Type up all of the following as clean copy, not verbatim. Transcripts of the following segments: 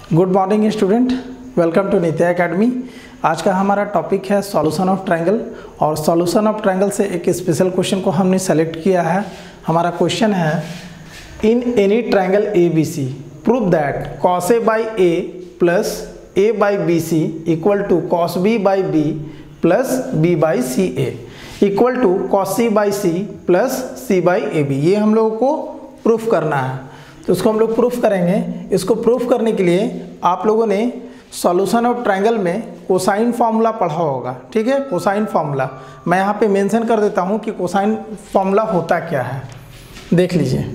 Good morning student, welcome to Nitya academy. आज का हमारा टॉपिक है सॉल्यूशन ऑफ ट्रायंगल और सॉल्यूशन ऑफ ट्रायंगल से एक स्पेशल क्वेश्चन को हमने सेलेक्ट किया है। हमारा क्वेश्चन है in any triangle A B C prove that cos A by A plus A by B C equal to cos B by B plus B by C A equal to cos C by C plus C by A B. ये हम लोगों को proof करना है, तो इसको हम लोग प्रूफ करेंगे। इसको प्रूफ करने के लिए आप लोगों ने सॉल्यूशन ऑफ ट्रायंगल में कोसाइन फार्मूला पढ़ा होगा, ठीक है। कोसाइन फार्मूला मैं यहाँ पे मेंशन कर देता हूँ कि कोसाइन फार्मूला होता क्या है। देख लीजिए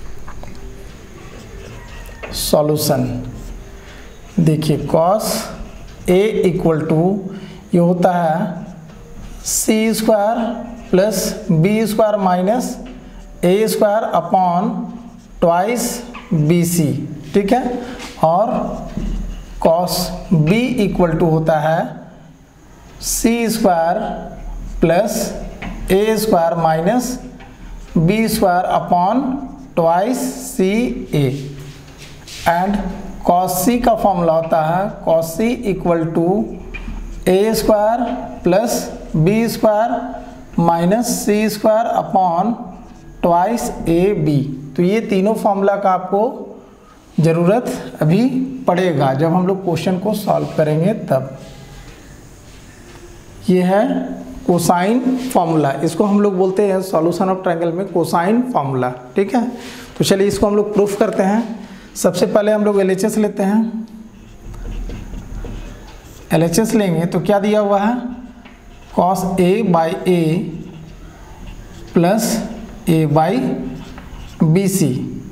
सॉल्यूशन, देखिए कॉस ए इक्वल टू ये होता है C square plus B square minus A square upon twice B C, ठीक है। और कॉस बी इक्वल टू होता है C square plus A square minus B square upon twice C A. And cos C का formula होता है cos C equal to A square plus B square minus C square upon twice A B. तो ये तीनों formula का आपको ज़रूरत अभी पड़ेगा जब हम लोग क्वेश्चन को सॉल्व करेंगे तब। ये है कोसाइन फार्मूला, इसको हम लोग बोलते हैं सॉल्यूशन ऑफ ट्रायंगल में कोसाइन फार्मूला, ठीक है। तो चलिए इसको हम लोग प्रूफ करते हैं। सबसे पहले हम लोग एलएचएस लेते हैं। एलएचएस लेंगे तो क्या दिया हुआ है cos A by A plus A by B C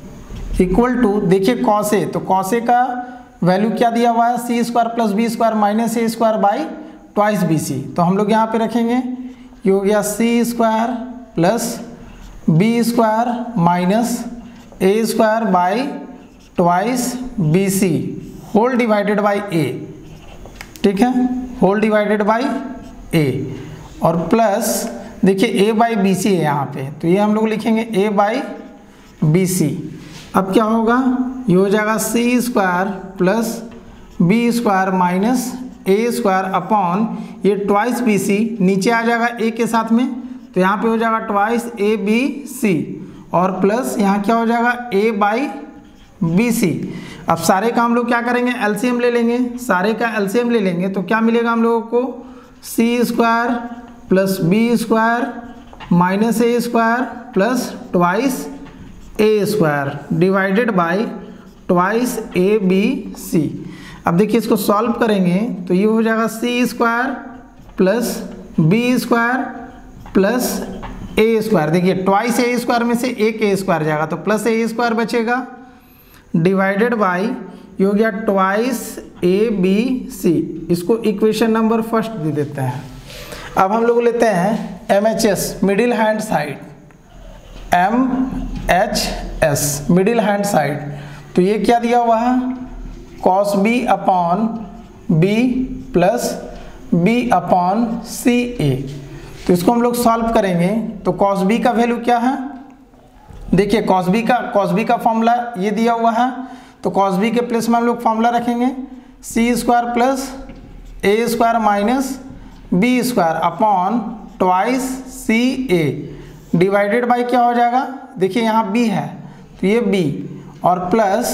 equal to, देखिए कॉस ए, तो कॉस ए का वैल्यू क्या दिया हुआ है C square plus B square minus A square by twice B C. तो हम लोग यहाँ पे रखेंगे, ये हो गया C square plus B square minus A square by twice B C whole divided by A, ठीक है, होल डिवाइडेड बाई ए। और प्लस देखिए ए बाई बी सी है यहाँ पे, तो ये हम लोग लिखेंगे ए बाई बी सी। अब क्या होगा, ये हो जाएगा C square plus B square minus A square upon ये ट्वाइस बी सी, नीचे आ जाएगा ए के साथ में, तो यहाँ पे हो जाएगा ट्वाइस ए बी सी और प्लस यहाँ क्या हो जाएगा ए बाई बी सी। अब सारे का हम लोग क्या करेंगे, एलसीएम ले लेंगे। सारे का एलसीएम ले लेंगे तो क्या मिलेगा हम लोगों को, C square plus B square minus A square plus twice A square divided by twice A B C. अब देखिए इसको सॉल्व करेंगे तो ये हो जाएगा C square plus B square plus A square, देखिए ट्वाइस ए स्क्वायर में से एक ए स्क्वायर जाएगा तो प्लस ए स्क्वायर बचेगा डिवाइडेड बाई ये हो गया ट्वाइस ए बी सी। इसको इक्वेशन नंबर फर्स्ट दे देते हैं। अब हम लोग लेते हैं M H S middle hand side, M H S middle hand side. तो ये क्या दिया हुआ है cos B upon B plus B upon C A. तो इसको हम लोग सॉल्व करेंगे तो कॉस बी का वैल्यू क्या है, देखिए कॉस बी का फॉर्मूला ये दिया हुआ है, तो कॉस बी के प्लेस में हम लोग फॉर्मूला रखेंगे C square plus A square minus B square upon twice C A divided by क्या हो जाएगा, देखिए यहाँ बी है तो ये बी और plus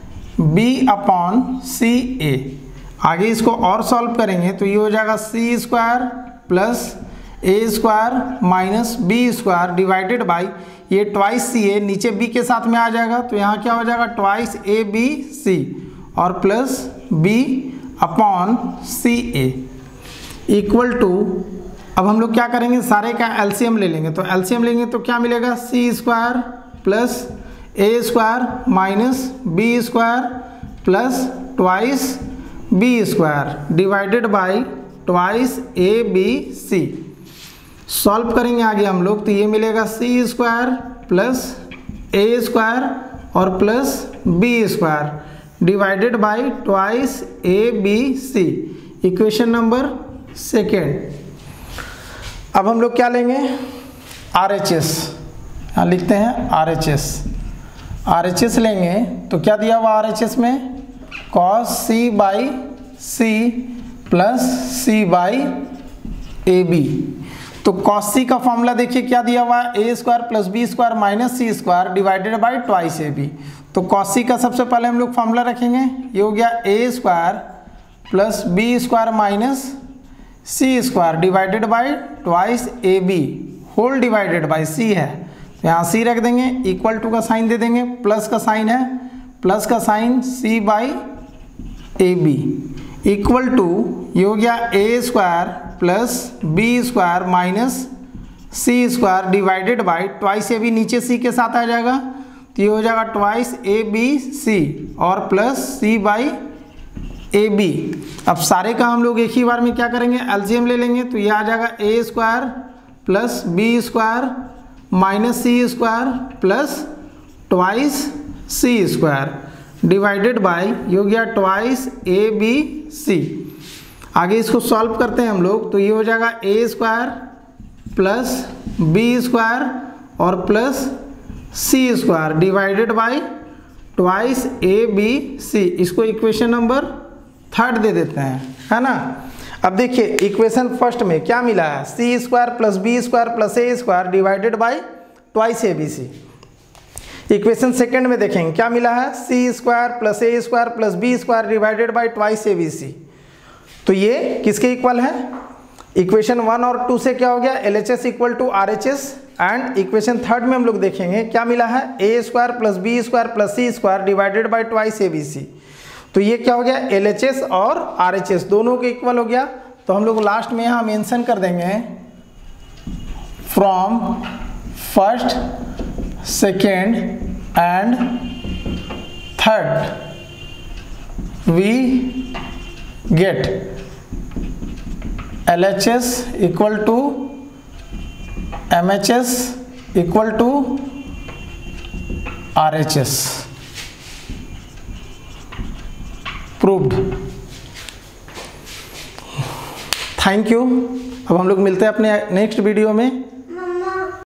B upon C A. आगे इसको और सॉल्व करेंगे तो ये हो जाएगा C square plus A square minus B square divided by ये ट्वाइस सी ए, नीचे बी के साथ में आ जाएगा तो यहाँ क्या हो जाएगा ट्वाइस ए बी सी और plus B upon C A equal to. अब हम लोग क्या करेंगे, सारे का एलसीएम ले लेंगे। तो एलसीएम लेंगे तो क्या मिलेगा, C square plus A square minus B square plus twice B square divided by twice A B C. Solve करेंगे आगे हम लोग तो ये मिलेगा C square plus A square और plus B square divided by twice A B C, equation number second. अब हम लोग क्या लेंगे, आर एच एस, यहाँ लिखते हैं आर एच एस। आरएचएस लेंगे तो क्या दिया हुआ आरएचएस में, cos C by C plus C by A B. तो कॉस सी का फॉर्मूला देखिए क्या दिया हुआ है, A square plus B square minus C square divided by twice A B. तो कॉस सी का सबसे पहले हम लोग फॉर्मूला रखेंगे, ये हो गया A square plus B square minus C square divided by twice A B whole divided by C है, तो यहाँ सी रख देंगे, इक्वल टू का साइन दे देंगे, प्लस का साइन है, प्लस का sign C by A B equal to ये हो गया A square plus B square minus C square divided by twice A B, नीचे सी के साथ आ जाएगा तो ये हो जाएगा ट्वाइस ए बी सी और plus C by A B. अब सारे का हम लोग एक ही बार में क्या करेंगे, एलसीएम ले लेंगे, तो ये आ जाएगा A square plus B square minus C square plus twice C square divided by ये हो गया ट्वाइस ए बी सी। आगे इसको सॉल्व करते हैं हम लोग, तो ये हो जाएगा A square plus B square और plus C square divided by twice A B C. इसको इक्वेशन नंबर 3 दे देते हैं, है ना। अब देखिए इक्वेशन फर्स्ट में क्या मिला है, C square plus B square plus A square divided by twice A B C. Equation second में देखेंगे क्या मिला है, C square plus A square plus B square divided by twice A B C. तो ये किसके इक्वल है, equation 1 और 2 से क्या हो गया, L H S equal to R H S. And equation third में हम लोग देखेंगे क्या मिला है, A square plus B square plus C square divided by twice A B C. तो ये क्या हो गया, एल एच एस और आर एच एस दोनों के इक्वल हो गया। तो हम लोग लास्ट में यहाँ मेंशन कर देंगे from first second and third we get LHS equal to MHS equal to RHS proved. Thank you. अब हम लोग मिलते हैं अपने नेक्स्ट वीडियो में।